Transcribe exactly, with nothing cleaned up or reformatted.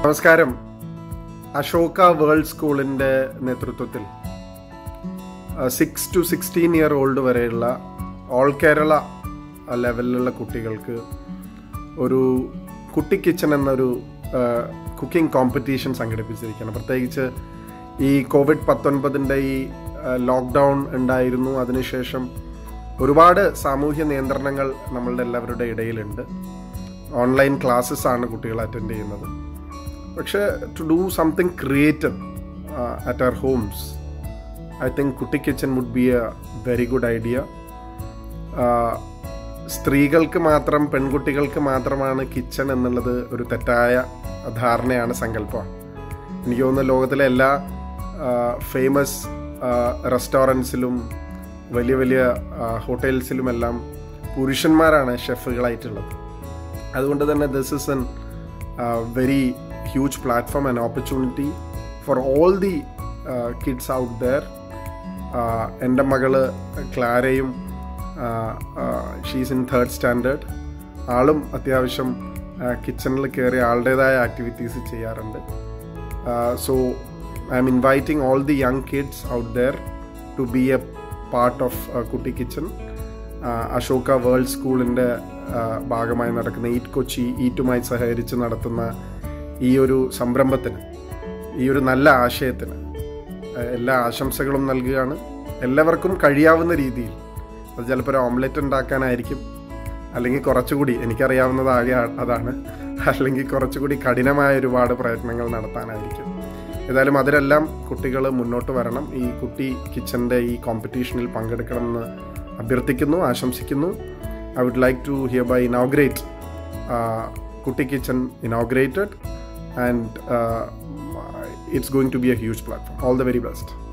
നമസ്കാരം. അശോക വേൾഡ് സ്കൂളിൻ്റെ നേതൃത്വത്തിൽ six to sixteen year old വരെയുള്ള ഓൾ കേരള ലെവലിലുള്ള കുട്ടികൾക്ക് ഒരു കുട്ടി കിച്ചൺ എന്നൊരു കുക്കിംഗ് കോമ്പറ്റീഷൻ സംഘടിപ്പിച്ചിരിക്കുകയാണ്. പ്രത്യേകിച്ച് ഈ കോവിഡ് പത്തൊൻപതിൻ്റെ ഈ ലോക്ക്ഡൗൺ ഉണ്ടായിരുന്നു. അതിനുശേഷം ഒരുപാട് സാമൂഹ്യ നിയന്ത്രണങ്ങൾ നമ്മളുടെ എല്ലാവരുടെ ഇടയിലുണ്ട്. ഓൺലൈൻ ക്ലാസ്സസ് ആണ് കുട്ടികൾ അറ്റൻഡ് ചെയ്യുന്നത്. പക്ഷേ to do something creative at our homes, I think Kutti kitchen would be a very good idea. സ്ത്രീകൾക്ക് മാത്രം, പെൺകുട്ടികൾക്ക് മാത്രമാണ് കിച്ചൺ എന്നുള്ളത് ഒരു തെറ്റായ ധാരണയാണ്, സങ്കല്പമാണ്. എനിക്ക് തോന്നുന്നു ലോകത്തിലെ എല്ലാ ഫേമസ് റെസ്റ്റോറൻറ്റ്സിലും വലിയ വലിയ ഹോട്ടൽസിലുമെല്ലാം പുരുഷന്മാരാണ് ഷെഫുകളായിട്ടുള്ളത്. അതുകൊണ്ട് തന്നെ this is an very huge platform and opportunity for all the kids out there. എൻ്റെ മകള് ക്ലാരയും ഷീസ് ഇൻ തേർഡ് സ്റ്റാൻഡേർഡ്. ആളും അത്യാവശ്യം കിച്ചണിൽ കയറി ആളുടേതായ ആക്ടിവിറ്റീസ് ചെയ്യാറുണ്ട്. So I am inviting all the young kids out there to be a part of Kutti kitchen. Ashoka world സ്കൂളിൻ്റെ ഭാഗമായി നടക്കുന്ന ഈറ്റ് കൊച്ചി ഈറ്റുമായി സഹകരിച്ച് നടത്തുന്ന ഈ ഒരു സംരംഭത്തിന്, ഈ ഒരു നല്ല ആശയത്തിന് എല്ലാ ആശംസകളും നൽകുകയാണ്. എല്ലാവർക്കും കഴിയാവുന്ന രീതിയിൽ, അത് ചിലപ്പോൾ ഒരു ഓംലെറ്റ് ഉണ്ടാക്കാനായിരിക്കും, അല്ലെങ്കിൽ കുറച്ചുകൂടി, എനിക്കറിയാവുന്നതാകെ അതാണ്, അല്ലെങ്കിൽ കുറച്ചുകൂടി കഠിനമായ ഒരുപാട് പ്രയത്നങ്ങൾ നടത്താനായിരിക്കും. ഏതായാലും അതിലെല്ലാം കുട്ടികൾ മുന്നോട്ട് വരണം. ഈ കുട്ടി കിച്ചൻ്റെ ഈ കോമ്പറ്റീഷനിൽ പങ്കെടുക്കണമെന്ന് അഭ്യർത്ഥിക്കുന്നു, ആശംസിക്കുന്നു. I would like to hereby inaugurate uh, Kutti Kitchen inaugurated, and uh, it's going to be a huge platform. All the very best.